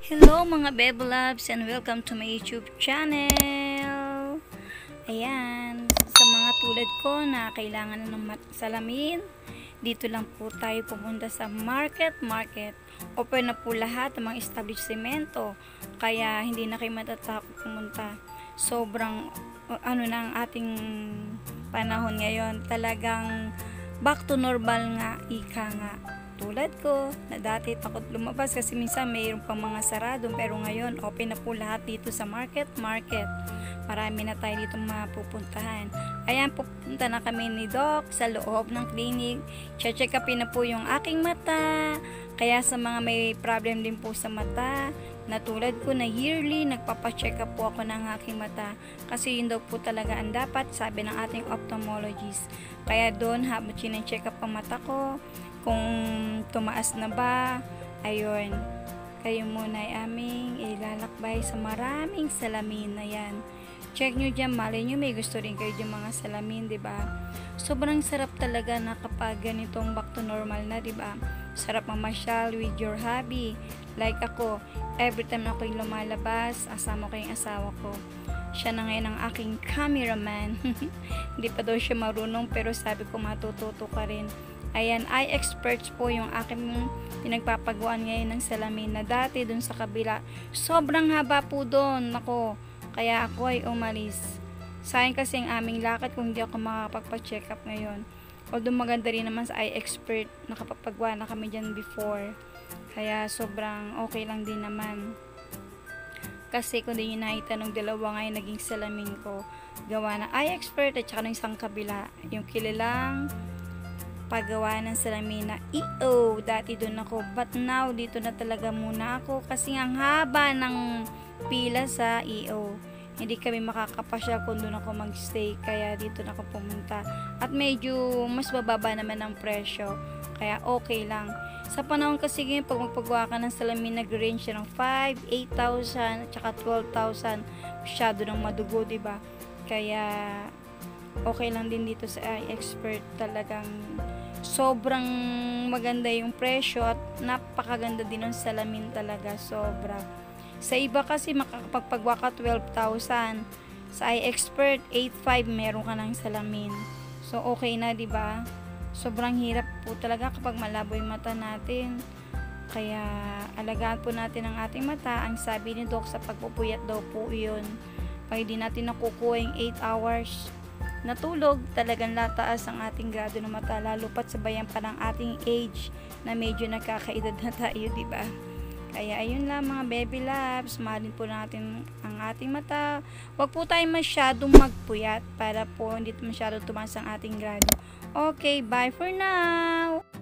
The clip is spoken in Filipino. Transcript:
Hello mga Bebe Loves and welcome to my YouTube channel. Ayan, sa mga tulad ko na kailangan ng salamin, dito lang po tayo pupunta sa market. Open na po lahat ng mga establishmento, kaya hindi na kayo matatakot pumunta. Sobrang na ang ating panahon ngayon, talagang back to normal nga, ika nga. Tulad ko, na dati takot lumabas kasi minsan mayroon pang mga sarado, pero ngayon open na po lahat dito sa market. Marami na tayo dito mapupuntahan. Ayan, pupunta na kami ni Doc sa loob ng clinic. Check upin na po yung aking mata. Kaya sa mga may problem din po sa mata, na tulad ko na yearly, nagpapacheck up po ako ng aking mata. Kasi yun daw po talaga ang dapat, sabi ng ating ophthalmologist. Kaya doon, habang chinecheck up ang mata ko, kung tumaas na ba, ayun, kayo muna ay aming ilalakbay sa maraming salamin na yan. Check nyo dyan, malay nyo may gusto rin kayo dyan mga salamin, diba? Sobrang sarap talaga na kapag ganitong back to normal na, diba? Sarap mamasyal with your hubby. Like ako, every time ako'y lumalabas, asama ko yung asawa ko. Siya na ngayon ang aking cameraman. Hindi pa daw siya marunong, pero sabi ko matututo ka rin. Ayan, eye experts po yung aking pinagpapagawan ngayon ng salamin na dati dun sa kabila. Sobrang haba po dun, nako. Kaya ako ay umalis. Sayang kasi ang aming lakad kung hindi ako makapagpa-check up ngayon. Although maganda rin naman sa eye expert, nakapagpagawa na kami dyan before. Kaya sobrang okay lang din naman. Kasi kung di nyo nakita nung dalawa ngayon naging salamin ko, gawa ng eye expert at saka ng isang kabila. Yung kilalang paggawa ng salamin na EO. Dati doon ako, but now dito na talaga muna ako kasi ang haba ng pila sa EO. Hindi kami makakapasyal kung doon ako magstay, kaya dito na ako pumunta. At medyo mas bababa naman ang presyo, kaya okay lang. Sa panahon kasi ngayon, pag magpagawa ka ng salamin, nag-range ng 5, 8,000 at saka 12,000, masyado ng madugo, diba? Kaya okay lang din dito sa eye expert. Talagang sobrang maganda yung presyo at napakaganda din ng salamin talaga, sobra. Sa iba kasi makakapagpagawa ka 12,000, sa eye expert 8,500 meron ka ng salamin. So okay na, diba? Sobrang hirap po talaga kapag malabo yung mata natin. Kaya alagaan po natin ang ating mata. Ang sabi ni Doc, sa pagpupuyat daw po yun. Pag di natin nakukuha yung 8 hours natulog, talagang lataas ang ating grado ng mata, lalo pat sabayan pa ng ating age na medyo nagkakaedad na tayo, diba? Kaya ayun lang mga baby loves, mahalin po natin ang ating mata. Huwag po tayo masyadong magpuyat para po hindi masyadong tumaas ang ating grado. Okay, bye for now!